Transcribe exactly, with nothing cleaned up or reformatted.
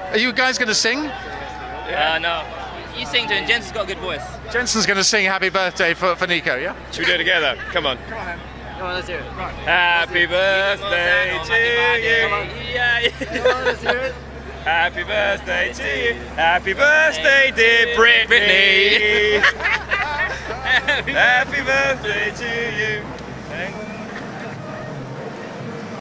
Are you guys going to sing? Uh, no. You sing to him. Jenson's got a good voice. Jenson's going to sing happy birthday for, for Nico, yeah? Should we do it together? Come on. Come on, let's hear it. Right. Happy birthday to you. Yeah, yeah. Come on, let's hear it. Happy birthday to you. Happy birthday, dear Britney. Happy birthday to you.